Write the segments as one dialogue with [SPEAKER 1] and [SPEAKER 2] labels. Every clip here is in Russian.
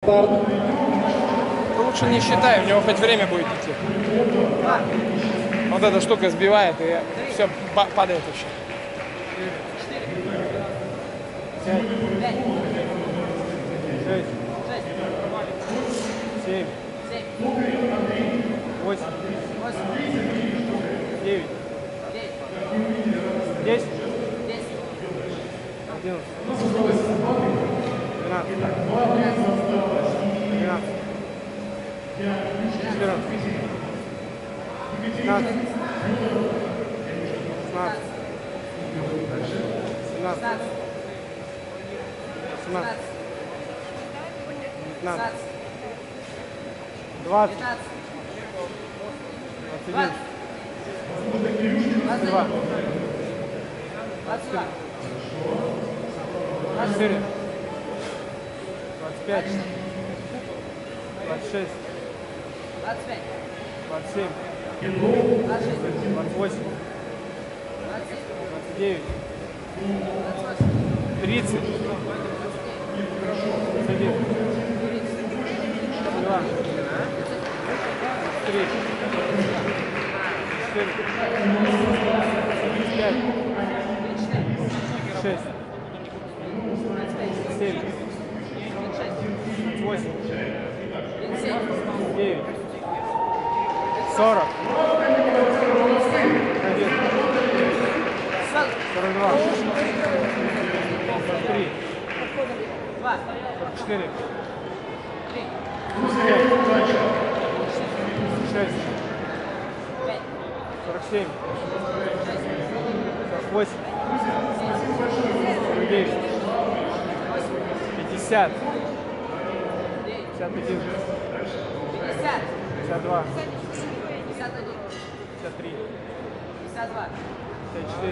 [SPEAKER 1] Старт.
[SPEAKER 2] Лучше не считай, у него хоть время будет идти. Вот эта штука сбивает, и все падает вообще. 5, 6, 7, 8, 9, 10, 11, 12, 13, 14, 15, 16, 17, 18, 19, 20, 21, 22, 24, 25, 26, 27, 28, 29, 30, 31, 32, 3, 4, 5, 6, 7, 8, 9, 40, 41, 42, 43, 44, 46, 47, 48, 49, 50, 51, 52, 53, 54,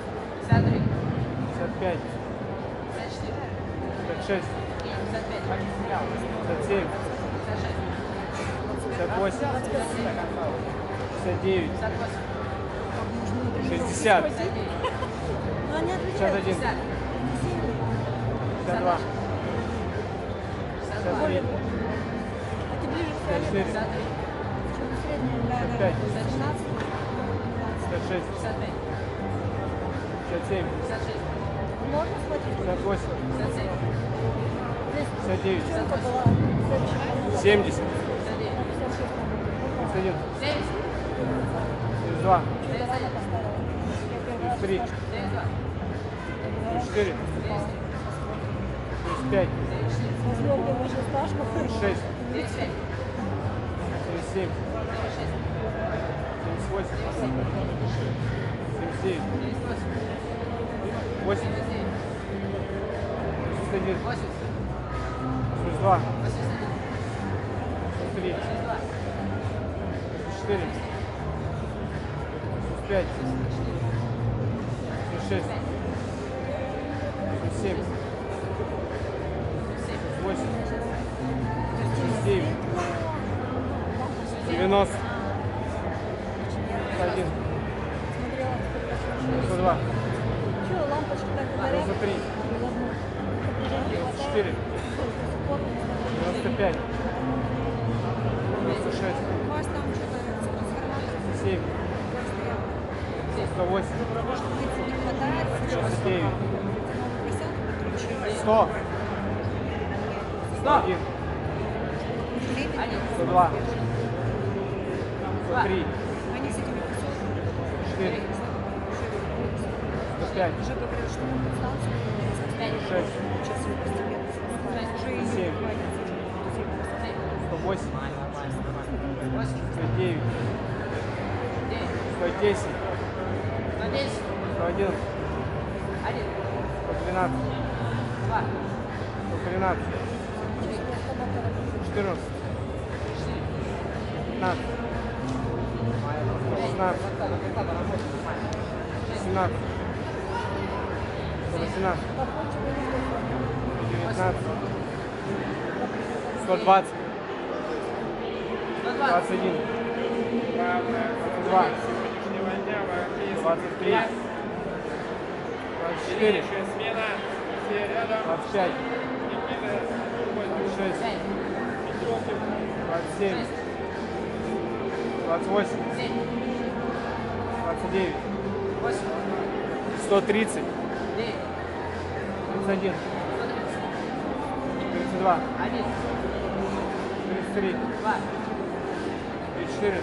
[SPEAKER 2] 55, 56, 57, 58, 59, 60, 61, 52, 53, 54, 55, 56, 57, 58, 59, 70, 31, 32, 33, 34, 35, 36, 37, 78, 79, 80, 81, 82, 83, 84, 85, 86, 87, 88, 89, 90, 101, 92, 93, 94, 95, 96, 7, 108, 69, 100, 101, 102, 103, 4, 105, 6, 7, 108, 109, 110, 111, 112, 113, 14, 15, 16, 17, 18, 19, 120, 21, 22, 23, 24, 25, 26,
[SPEAKER 1] 27, 28, 29, 130, 31, 32, 33, 34,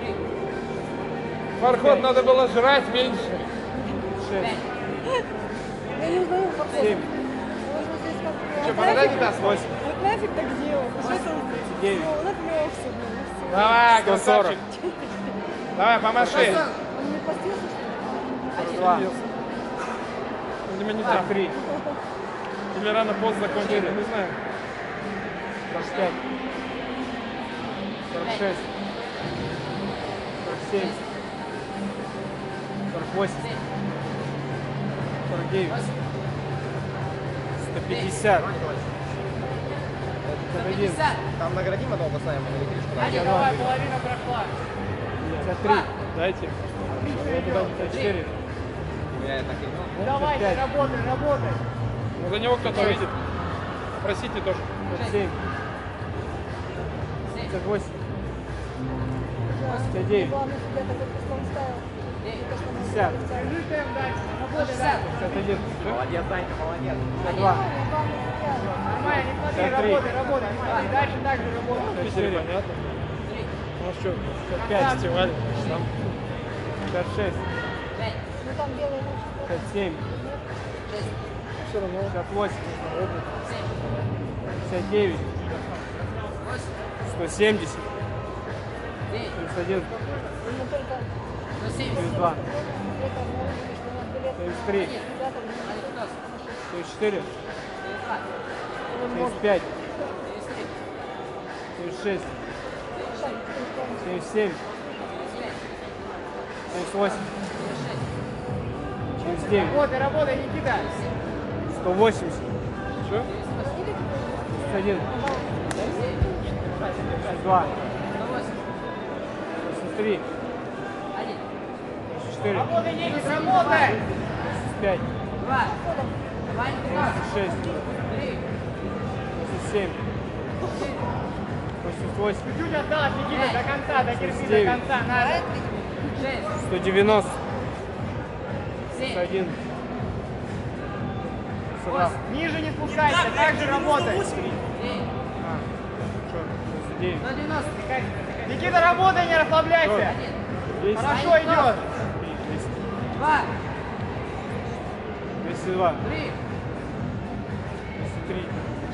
[SPEAKER 2] Фарход, надо было жрать меньше.
[SPEAKER 1] 6,
[SPEAKER 3] Я не узнаю вопрос.
[SPEAKER 1] 7,
[SPEAKER 3] Можно здесь как-то...
[SPEAKER 2] Что, борода не даст?
[SPEAKER 1] 8,
[SPEAKER 3] Вот нафиг так делал? Что это?
[SPEAKER 1] 9,
[SPEAKER 3] Он отвлекся.
[SPEAKER 2] Давай,
[SPEAKER 1] 140,
[SPEAKER 2] красавчик. Давай, помаши.
[SPEAKER 3] Он не постился, что ли?
[SPEAKER 1] 42,
[SPEAKER 2] Видимо, не так.
[SPEAKER 1] 43,
[SPEAKER 2] Или рано поздно закончили, не знаю.
[SPEAKER 1] 45, 46, 47, 48, 49, 150, 51,
[SPEAKER 4] Там наградимо долго с нами электричку.
[SPEAKER 1] давай,
[SPEAKER 2] половина прошла.
[SPEAKER 1] 53,
[SPEAKER 2] Дайте.
[SPEAKER 1] 54,
[SPEAKER 4] Я так и не
[SPEAKER 1] давайте,
[SPEAKER 2] работай. Ну, за него кто-то выйдет. Просите тоже.
[SPEAKER 1] 57, 58, 59,
[SPEAKER 3] Главное, себя такой просто он ставил.
[SPEAKER 1] 50, 51,
[SPEAKER 4] Молодец, Данька, молодец.
[SPEAKER 1] 52,
[SPEAKER 3] Нормально, не смотри,
[SPEAKER 1] 53,
[SPEAKER 3] работай. И дальше так же работай.
[SPEAKER 2] 54, понятно? Ну что,
[SPEAKER 1] 5,
[SPEAKER 2] фестиваль. Там
[SPEAKER 1] 56,
[SPEAKER 3] Ну там белый лучше.
[SPEAKER 1] 57,
[SPEAKER 2] все равно.
[SPEAKER 1] 58, 59, 170, 31,
[SPEAKER 3] Мы только
[SPEAKER 1] 32,
[SPEAKER 3] это обнаружили, что у нас билет
[SPEAKER 1] 33,
[SPEAKER 3] ребята
[SPEAKER 1] 74, 75, 76, 77, 78, 79,
[SPEAKER 3] Работай, Никита.
[SPEAKER 1] 180,
[SPEAKER 2] Что?
[SPEAKER 1] 61, 62, 83, 84,
[SPEAKER 3] Работай, Никита, работай.
[SPEAKER 1] 85, 86, 87, 88,
[SPEAKER 3] Чуть осталось, Никита, до конца, дотерпи до
[SPEAKER 1] 69,
[SPEAKER 3] конца, надо.
[SPEAKER 1] 190, 101, 42,
[SPEAKER 3] Ниже не спускайся, так же работай.
[SPEAKER 1] 9,
[SPEAKER 3] Никита, работай, не расслабляйся.
[SPEAKER 1] 10,
[SPEAKER 3] Хорошо идет.
[SPEAKER 1] 202, 203,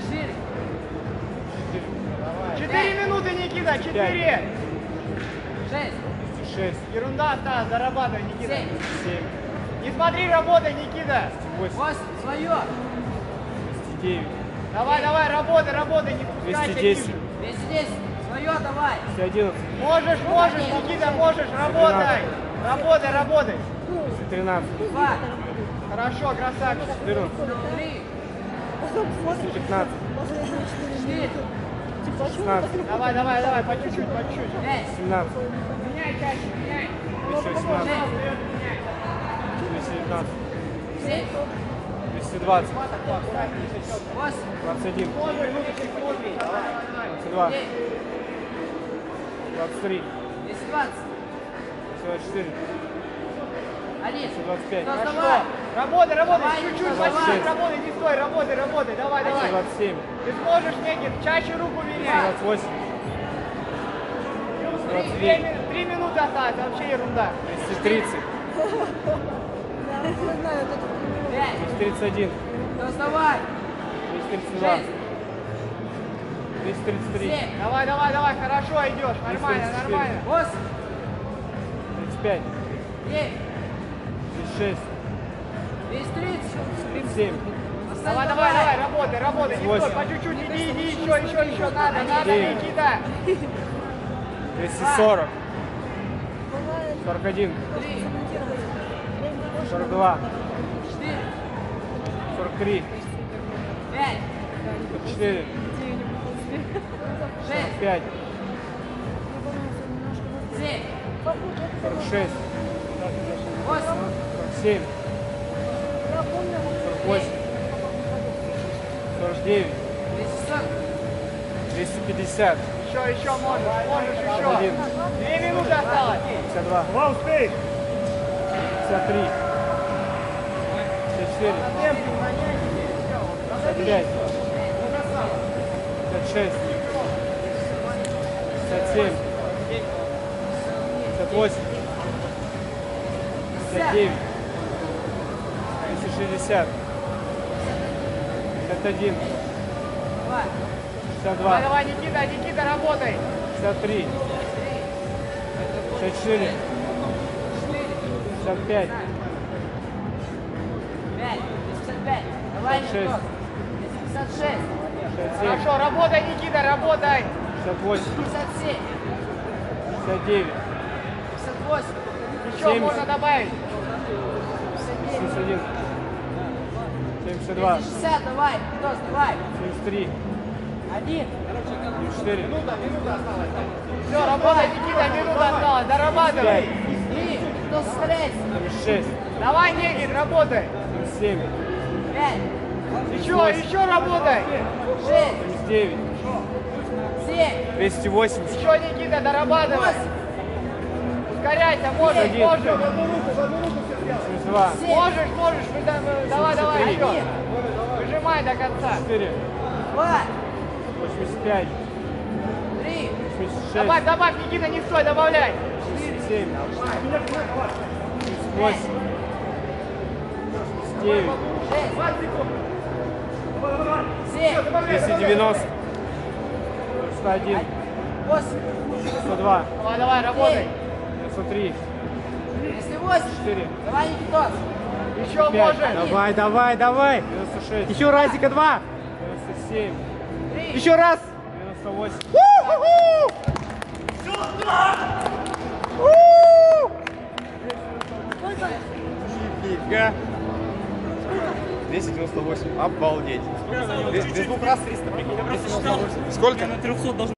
[SPEAKER 3] 4 минуты, Никита, 4.
[SPEAKER 1] 6,
[SPEAKER 3] Ерунда осталась, зарабатывай, Никита.
[SPEAKER 1] 7,
[SPEAKER 3] Не смотри, работай, Никита.
[SPEAKER 1] 8,
[SPEAKER 5] Свое.
[SPEAKER 1] 209,
[SPEAKER 3] Давай, работай, не спускайся
[SPEAKER 1] 210,
[SPEAKER 3] ниже.
[SPEAKER 5] 210. Свое давай.
[SPEAKER 1] 211,
[SPEAKER 3] Можешь, Никита, можешь, работай. Работай.
[SPEAKER 1] 213,
[SPEAKER 5] 2.
[SPEAKER 3] Хорошо, красавчик.
[SPEAKER 1] 14,
[SPEAKER 5] 3.
[SPEAKER 1] 215,
[SPEAKER 5] 4.
[SPEAKER 1] 16,
[SPEAKER 3] Давай, по чуть-чуть.
[SPEAKER 5] 5.
[SPEAKER 1] 17,
[SPEAKER 3] Меняй чаще, меняй.
[SPEAKER 1] 218, 219,
[SPEAKER 5] 7.
[SPEAKER 1] 220,
[SPEAKER 5] 8.
[SPEAKER 1] 21,
[SPEAKER 3] Смотри, выпусти, смотри.
[SPEAKER 1] 22,
[SPEAKER 5] 9.
[SPEAKER 1] 23,
[SPEAKER 5] 220.
[SPEAKER 1] 24,
[SPEAKER 5] 1.
[SPEAKER 1] 25,
[SPEAKER 5] Давай.
[SPEAKER 3] Работай,
[SPEAKER 5] Давай,
[SPEAKER 3] чуть-чуть,
[SPEAKER 5] давай.
[SPEAKER 3] по чуть-чуть, работай, не стой, работай. Давай.
[SPEAKER 1] 27,
[SPEAKER 3] Ты сможешь, Никит, чаще руку меняй.
[SPEAKER 1] 28, 29,
[SPEAKER 3] 3 минуты осталось, вообще ерунда.
[SPEAKER 1] 230,
[SPEAKER 3] Я не знаю, вот это
[SPEAKER 5] 5.
[SPEAKER 1] 231,
[SPEAKER 5] Доставай.
[SPEAKER 1] 232,
[SPEAKER 5] 6.
[SPEAKER 1] 233,
[SPEAKER 5] 7.
[SPEAKER 3] Давай, хорошо идешь, нормально.
[SPEAKER 5] 8.
[SPEAKER 1] 35,
[SPEAKER 5] 9.
[SPEAKER 1] 36,
[SPEAKER 5] 230.
[SPEAKER 1] 37,
[SPEAKER 3] Давай, работай, не стой,
[SPEAKER 1] 8.
[SPEAKER 3] по чуть-чуть, иди, еще, надо,
[SPEAKER 1] Девять.
[SPEAKER 3] Никита.
[SPEAKER 1] 240, 41,
[SPEAKER 5] 3.
[SPEAKER 1] 42,
[SPEAKER 5] 4.
[SPEAKER 1] 43,
[SPEAKER 5] 5.
[SPEAKER 1] 44,
[SPEAKER 5] 6.
[SPEAKER 1] 5,
[SPEAKER 5] 7.
[SPEAKER 1] 46,
[SPEAKER 5] 8.
[SPEAKER 1] 47, 48, 49,
[SPEAKER 5] 240.
[SPEAKER 1] 250.
[SPEAKER 3] Еще можешь еще.
[SPEAKER 1] 1.
[SPEAKER 3] 2 минуты осталось.
[SPEAKER 1] 52. 53. 54. 55. 56. 57. 58. 59. 260. 51. 62.
[SPEAKER 3] Давай, Никита, работай.
[SPEAKER 1] 53. 64. 65.
[SPEAKER 5] 5, 55. Давай,
[SPEAKER 1] 56.
[SPEAKER 5] Никитос. 56.
[SPEAKER 1] 67.
[SPEAKER 3] Хорошо, работай, Никита, работай.
[SPEAKER 1] 68.
[SPEAKER 5] 57.
[SPEAKER 1] 69.
[SPEAKER 5] 58.
[SPEAKER 3] Еще
[SPEAKER 1] 70.
[SPEAKER 3] можно добавить.
[SPEAKER 1] 71. 72.
[SPEAKER 5] 60, давай, Никитос, давай.
[SPEAKER 1] 73.
[SPEAKER 5] 1.
[SPEAKER 1] 74.
[SPEAKER 3] Все, работай, Никита, минута осталась. Дорабатывай.
[SPEAKER 5] 3. Никитос, ускоряйся.
[SPEAKER 1] 76.
[SPEAKER 3] Давай, Никит, работай.
[SPEAKER 1] 77.
[SPEAKER 5] 5,
[SPEAKER 3] Еще работай.
[SPEAKER 5] 6,
[SPEAKER 1] 79.
[SPEAKER 5] 7,
[SPEAKER 1] 280.
[SPEAKER 3] Еще, Никита, дорабатывай.
[SPEAKER 5] 8,
[SPEAKER 3] Ускоряйся, можешь.
[SPEAKER 1] 72.
[SPEAKER 3] Можешь. Давай,
[SPEAKER 1] 73.
[SPEAKER 3] еще. Выжимай до конца.
[SPEAKER 1] 4.
[SPEAKER 5] 2,
[SPEAKER 1] 85.
[SPEAKER 5] 3,
[SPEAKER 1] 86.
[SPEAKER 3] Добавь, Никита, не стой, добавляй.
[SPEAKER 1] 7. 8. 9.
[SPEAKER 5] 6, 7,
[SPEAKER 1] 290. 101.
[SPEAKER 5] 8,
[SPEAKER 1] 102.
[SPEAKER 3] Давай, работай.
[SPEAKER 1] 93.
[SPEAKER 5] 208.
[SPEAKER 1] 4.
[SPEAKER 5] Давай, Никитос.
[SPEAKER 3] Еще
[SPEAKER 1] 5.
[SPEAKER 3] можешь.
[SPEAKER 4] Давай.
[SPEAKER 1] 96.
[SPEAKER 4] Еще разика 2.
[SPEAKER 1] 97.
[SPEAKER 5] 3,
[SPEAKER 4] Еще раз.
[SPEAKER 1] 98.
[SPEAKER 4] Нифига. 298. Обалдеть. Без двух раз 300, прикинь. 298.
[SPEAKER 2] Сколько? На 300 должен